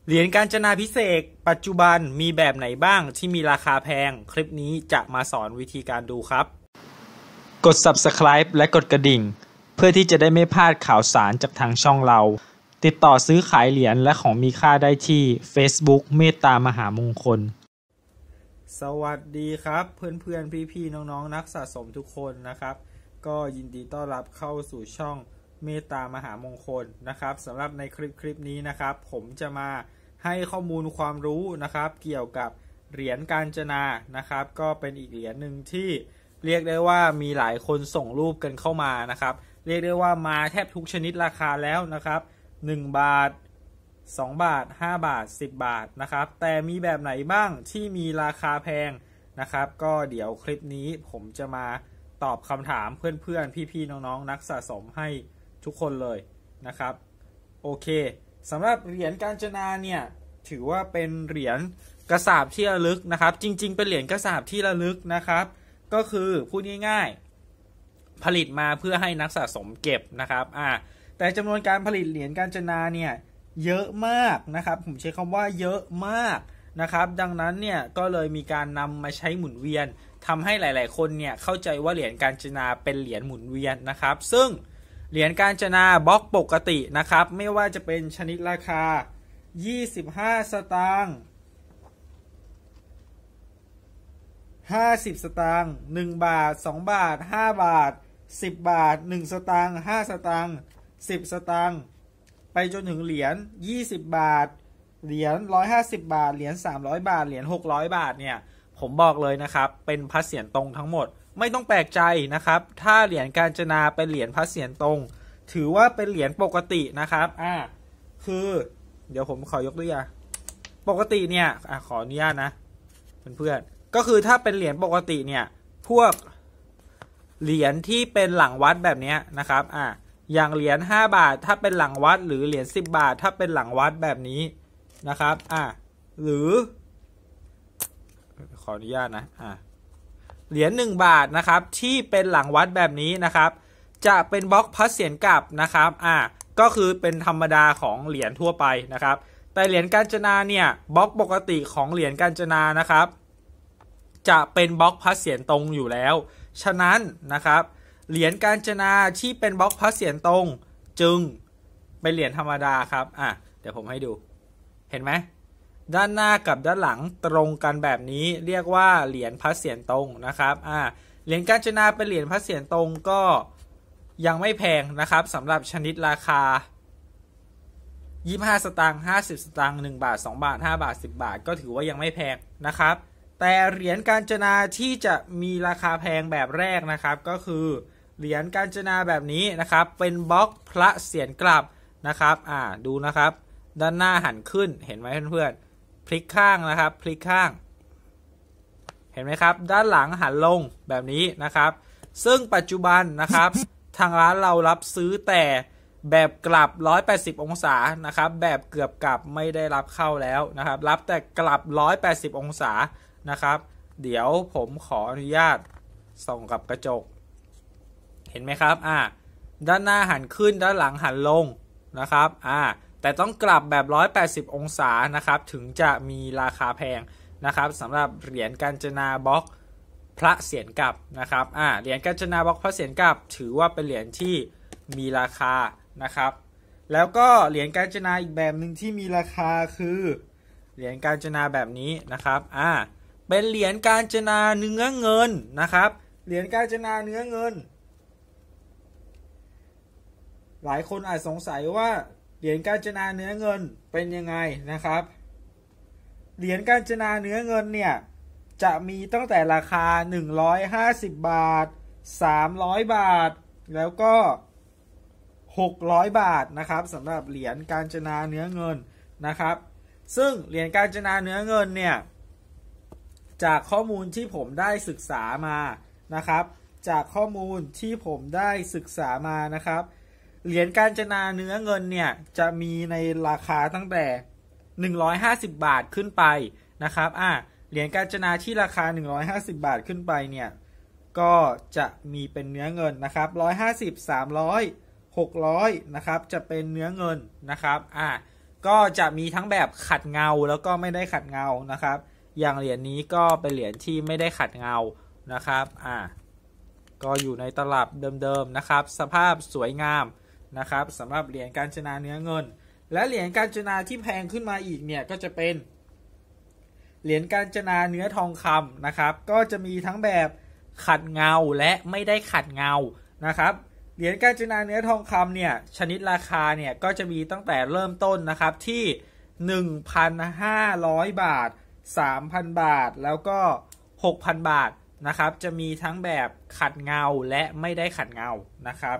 เหรียญกาญจนาภิเษกปัจจุบันมีแบบไหนบ้างที่มีราคาแพงคลิปนี้จะมาสอนวิธีการดูครับกด Subscribe และกดกระดิ่งเพื่อที่จะได้ไม่พลาดข่าวสารจากทางช่องเราติดต่อซื้อขายเหรียญและของมีค่าได้ที่ Facebook เมตตามหามงคลสวัสดีครับเพื่อนๆพี่ๆน้องๆนักสะสมทุกคนนะครับก็ยินดีต้อนรับเข้าสู่ช่องเมตตามหามงคลนะครับสำหรับในคลิปนี้นะครับผมจะมาให้ข้อมูลความรู้นะครับเกี่ยวกับเหรียญกาญจนานะครับก็เป็นอีกเหรียญหนึ่งที่เรียกได้ว่ามีหลายคนส่งรูปกันเข้ามานะครับเรียกได้ว่ามาแทบทุกชนิดราคาแล้วนะครับ1 บาท2 บาท5 บาท10 บาทนะครับแต่มีแบบไหนบ้างที่มีราคาแพงนะครับก็เดี๋ยวคลิปนี้ผมจะมาตอบคำถามเพื่อนๆพี่ๆน้องๆนักสะสมให้ทุกคนเลยนะครับโอเคสำหรับเหรียญกาญจนาเนี่ยถือว่าเป็นเหรียญกระสาบที่ระลึกนะครับจริงๆเป็นเหรียญกระสาบที่ระลึกนะครับก็คือพูดง่ายๆผลิตมาเพื่อให้นักสะสมเก็บนะครับแต่จำนวนการผลิตเหรียญกาญจนาเนี่ยเยอะมากนะครับผมใช้คำว่าเยอะมากนะครับดังนั้นเนี่ยก็เลยมีการนำมาใช้หมุนเวียนทำให้หลายๆคนเนี่ยเข้าใจว่าเหรียญกาญจนาเป็นเหรียญหมุนเวียนนะครับซึ่งเหรียญกาญจนาบล็อกปกตินะครับไม่ว่าจะเป็นชนิดราคา25 สตางค์50 สตางค์1 บาท2 บาท5 บาท10 บาท1 สตางค์5 สตางค์10 สตางค์ไปจนถึงเหรียญ20 บาทเหรียญ150 บาทเหรียญ300 บาทเหรียญ600 บาทเนี่ยผมบอกเลยนะครับเป็นพระเศียรตรงทั้งหมดไม่ต้องแปลกใจนะครับถ้าเหรียญกาญจนาเป็นเหรียญพระเศียรตรงถือว่าเป็นเหรียญปกตินะครับคือเดี๋ยวผมขอยกตัวอย่างปกติเนี่ยขออนุญาตนะเพื่อนๆก็คือถ้าเป็นเหรียญปกติเนี่ยพวกเหรียญที่เป็นหลังวัดแบบนี้นะครับอย่างเหรียญ5 บาทถ้าเป็นหลังวัดหรือเหรียญ10 บาทถ้าเป็นหลังวัดแบบนี้นะครับหรือขออนุญาตนะเหรียญ1 บาทนะครับที่เป็นหลังวัดแบบนี้นะครับจะเป็นบล็อกพระเศียรกลับนะครับก็คือเป็นธรรมดาของเหรียญทั่วไปนะครับแต่เหรียญกาญจนาเนี่ยบล็อกปกติของเหรียญกาญจนานะครับจะเป็นบล็อกพระเศียรตรงอยู่แล้วฉะนั้นนะครับเหรียญกาญจนาที่เป็นบล็อกพระเศียรตรงจึงเป็นเหรียญธรรมดาครับเดี๋ยวผมให้ดูเห็นไหมด้านหน้ากับด้านหลังตรงกันแบบนี้เรียกว่าเหรียญพระเศียรตรงนะครับเหรียญกาญจนาเป็นเหรียญพระเศียรตรงก็ยังไม่แพงนะครับสำหรับชนิดราคา25 สตางค์50 สตางค์1 บาท2 บาท5 บาท10 บาทก็ถือว่ายังไม่แพงนะครับแต่เหรียญกาญจนาที่จะมีราคาแพงแบบแรกนะครับก็คือเหรียญกาญจนาแบบนี้นะครับเป็นบล็อกพระเศียรกลับนะครับดูนะครับด้านหน้าหันขึ้นเห็นไหมเพื่อนๆพลิกข้างนะครับพลิกข้างเห็นไหมครับด้านหลังหันลงแบบนี้นะครับซึ่งปัจจุบันนะครับทางร้านเรารับซื้อแต่แบบกลับ180 องศานะครับแบบเกือบกลับไม่ได้รับเข้าแล้วนะครับรับแต่กลับ180 องศานะครับเดี๋ยวผมขออนุญาตส่องกับกระจกเห็นไหมครับด้านหน้าหันขึ้นด้านหลังหันลงนะครับแต่ต้องกลับแบบ180 องศานะครับถึงจะมีราคาแพงนะครับสำหรับเหรียญกาญจนาบล็อกพระเศียรกลับนะครับเหรียญกาญจนาบล็อกพระเศียรกลับถือว่าเป็นเหรียญที่มีราคานะครับแล้วก็เหรียญกาญจนาอีกแบบหนึ่งที่มีราคาคือเหรียญกาญจนาแบบนี้นะครับเป็นเหรียญกาญจนาเนื้อเงินนะครับเหรียญกาญจนาเนื้อเงินหลายคนอาจสงสัยว่าเหรียญกาญจนาเนื้อเงินเป็นยังไงนะครับเหรียญกาญจนาเนื้อเงินเนี่ยจะมีตั้งแต่ราคา150 บาท300 บาทแล้วก็600 บาทนะครับสำหรับเหรียญกาญจนาเนื้อเงินนะครับซึ่งเหรียญกาญจนาเนื้อเงินเนี่ยจากข้อมูลที่ผมได้ศึกษามานะครับจากข้อมูลที่ผมได้ศึกษามานะครับเหรียญกาญจนาเนื้อเงินเนี่ยจะมีในราคาตั้งแต่150 บาทขึ้นไปนะครับเหรียญกาญจนาที่ราคา150 บาทขึ้นไปเนี่ยก็จะมีเป็นเนื้อเงินนะครับ150 300 600นะครับจะเป็นเนื้อเงินนะครับก็จะมีทั้งแบบขัดเงาแล้วก็ไม่ได้ขัดเงานะครับอย่างเหรียญนี้ก็เป็นเหรียญที่ไม่ได้ขัดเงานะครับก็อยู่ในตลับเดิมๆนะครับสภาพสวยงามนะครับสำหรับเหรียญกาญจนาเนื้อเงินและเหรียญกาญจนาที่แพงขึ้นมาอีกเนี่ยก็จะเป็นเหรียญกาญจนาเนื้อทองคำนะครับก็จะมีทั้งแบบขัดเงาและไม่ได้ขัดเงานะครับเหรียญกาญจนาเนื้อทองคำเนี่ยชนิดราคาเนี่ยก็จะมีตั้งแต่เริ่มต้นนะครับที่ 1,500 บาท 3,000 บาทแล้วก็ 6,000 บาทนะครับจะมีทั้งแบบขัดเงาและไม่ได้ขัดเงานะครับ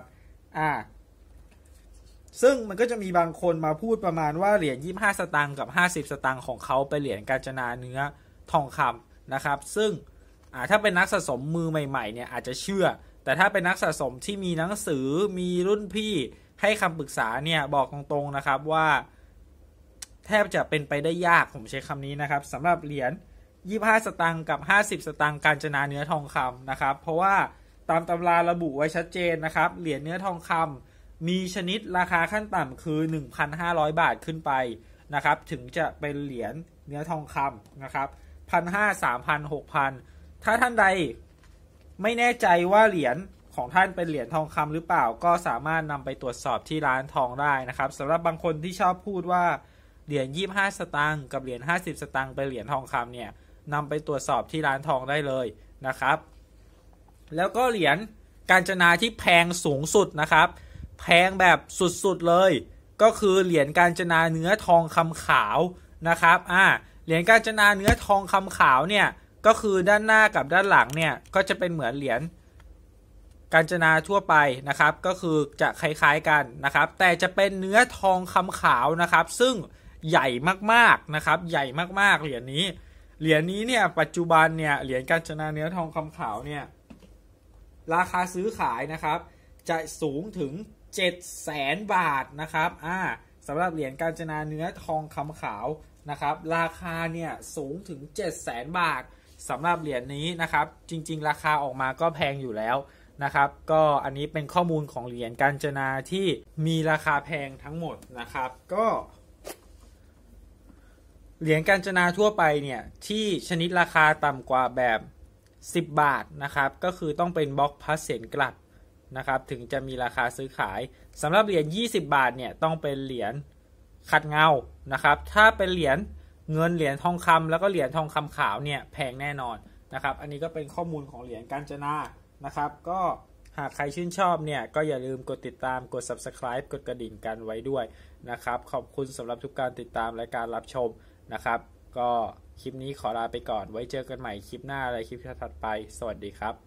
ซึ่งมันก็จะมีบางคนมาพูดประมาณว่าเหรียญ25สตางค์กับ50สตางค์ของเขาเป็นเหรียญกาญจนาเนื้อทองคำนะครับซึ่งถ้าเป็นนักสะสมมือใหม่ๆเนี่ยอาจจะเชื่อแต่ถ้าเป็นนักสะสมที่มีหนังสือมีรุ่นพี่ให้คำปรึกษาเนี่ยบอกตรงๆนะครับว่าแทบจะเป็นไปได้ยากผมใช้คำนี้นะครับสำหรับเหรียญ25สตางค์กับ50สตางค์กาญจนาเนื้อทองคำนะครับเพราะว่าตามตำราระบุไว้ชัดเจนนะครับเหรียญเนื้อทองคำมีชนิดราคาขั้นต่ำคือ 1,500 บาทขึ้นไปนะครับถึงจะเป็นเหรียญเนื้อทองคำนะครับ 1,500 3,000 6,000 ถ้าท่านใดไม่แน่ใจว่าเหรียญของท่านเป็นเหรียญทองคำหรือเปล่าก็สามารถนำไปตรวจสอบที่ร้านทองได้นะครับสำหรับบางคนที่ชอบพูดว่าเหรียญ25สตางค์กับเหรียญ50สตางค์เป็นเหรียญทองคำเนี่ยนำไปตรวจสอบที่ร้านทองได้เลยนะครับแล้วก็เหรียญกาญจนาที่แพงสูงสุดนะครับแพงแบบสุดๆเลยก็คือเหรียญกาญจนาเนื้อทองคำขาวนะครับเหรียญกาญจนาเนื้อทองคำขาวเนี่ยก็คือด้านหน้ากับด้านหลังเนี่ยก็จะเป็นเหมือนเหรียญกาญจนาทั่วไปนะครับก็คือจะคล้ายๆกันนะครับแต่จะเป็นเนื้อทองคำขาวนะครับซึ่งใหญ่มากๆนะครับใหญ่มากๆเหรียญนี้เนี่ยปัจจุบันเนี่ยเหรียญกาญจนาเนื้อทองคำขาวเนี่ยราคาซื้อขายนะครับจะสูงถึง 700,000 บาทนะครับสำหรับเหรียญกาญจนาเนื้อทองคำขาวนะครับราคาเนี่ยสูงถึง 700,000 บาทสำหรับเหรียญนี้นะครับจริงๆราคาออกมาก็แพงอยู่แล้วนะครับก็อันนี้เป็นข้อมูลของเหรียญกาญจนาที่มีราคาแพงทั้งหมดนะครับก็เหรียญกาญจนาทั่วไปเนี่ยที่ชนิดราคาต่ำกว่าแบบ10 บาทนะครับก็คือต้องเป็นบล็อกพาสเซนกลัดนะครับถึงจะมีราคาซื้อขายสำหรับเหรียญ20 บาทเนี่ยต้องเป็นเหรียญขัดเงานะครับถ้าเป็นเหรียญเงินเหรียญทองคำแล้วก็เหรียญทองคำขาวเนี่ยแพงแน่นอนนะครับอันนี้ก็เป็นข้อมูลของเหรียญกาญจนานะครับก็หากใครชื่นชอบเนี่ยก็อย่าลืมกดติดตามกด Subscribe กดกระดิ่งกันไว้ด้วยนะครับขอบคุณสำหรับทุกการติดตามและการรับชมนะครับก็คลิปนี้ขอลาไปก่อนไว้เจอกันใหม่คลิปหน้าและคลิปถัดไปสวัสดีครับ